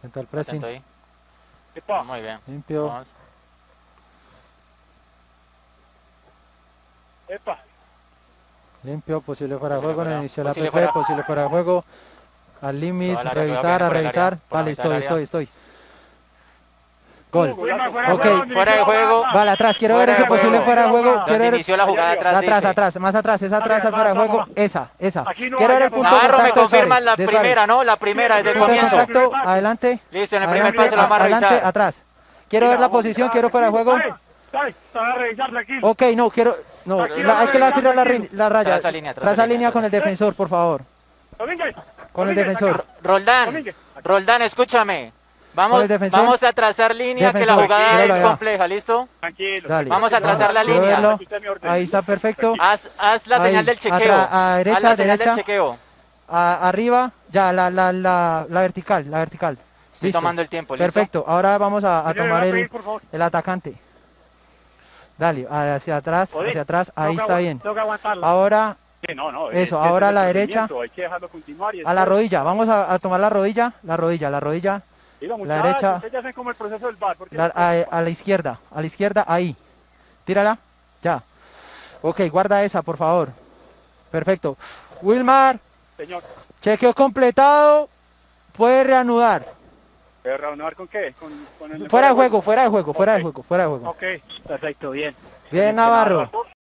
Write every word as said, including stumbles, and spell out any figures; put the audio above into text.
Intenta el pressing. Atento ahí. Epa. Muy bien. Limpio. Vamos. Epa. Limpio, posible fuera de Posible juego en el fuera. inicio de la Posible P P, fuera. posible fuera de juego. Al límite, Toda el área, cuidado que revisar, viene a por el área, revisar. por la Vale, mitad del estoy, área. estoy, estoy. Gol. Fuera, fuera, Ok. fuera, Fuera de juego. Vale, atrás, quiero ver Fuera ese de posible juego. fuera de juego. Donde Quiero Donde ver inició la jugada atrás, atrás, dice. atrás, más atrás, esa atrás, al fuera de juego. Esa, esa. Aquí no Quiero hay, ver el ya, punto de Navarro, me contacto de Suárez, confirman la de Suárez. primera, ¿no? La primera, desde el Punto de comienzo. contacto, adelante. Listo, en el primer Adelante, pase lo vamos a adelante, revisar. atrás. Quiero ver la posición, quiero fuera de juego. Dale, a revisar, tranquilo. Ok, no, quiero... No, Tranquilo, la- hay que la tranquilo, tirar la, tranquilo. ri- la raya. Traza línea, traza Traza línea, línea con traza. el defensor, por favor. Domínguez. Con el Domínguez, defensor. acá. Roldán, Domínguez. Roldán, escúchame. Vamos, Con el defensor. vamos a trazar línea, que la Defensor, jugada míralo es allá. compleja, ¿listo? Tranquilo. Dale. Vamos a tranquilo. trazar la Quiero línea. verlo. Aquí usted me ordena. Ahí está perfecto. Haz, haz la Ahí, señal del chequeo. atra- a derecha, haz la señal derecha. del chequeo. A- arriba, ya, la, la, la, la vertical, la vertical. Estoy Listo. tomando el tiempo, ¿listo? Perfecto, ahora vamos a, a Señor, tomar le voy a el, pedir, por favor. el atacante. Dale, hacia atrás, Joder, hacia atrás, ahí tengo que está agu- bien. Tengo que aguantarlo. Ahora Sí, no, no, eso, es que ahora es a la el derecha. procedimiento, Hay que dejarlo continuar. Y a la después- rodilla, vamos a, a tomar la rodilla, la rodilla, la rodilla, Diga, la muchachos, derecha. ustedes ya hacen como el proceso del bar. ¿Por qué la- no? a, a la izquierda, a la izquierda, ahí. Tírala, ya. Ok, guarda esa, por favor. Perfecto. Wilmar, Señor, chequeo completado, puede reanudar. ¿pero reanudar con qué? Con, con el Fuera de juego, fuera de juego, fuera de Ok. juego, fuera de juego. Ok, perfecto, bien. Bien, Navarro.